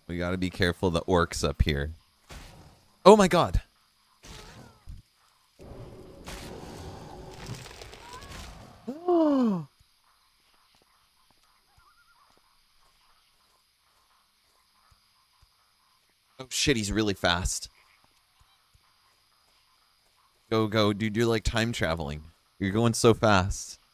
We gotta be careful the orcs up here. Oh my god. Oh shit, he's really fast. Go, go, dude, you're like time traveling. You're going so fast.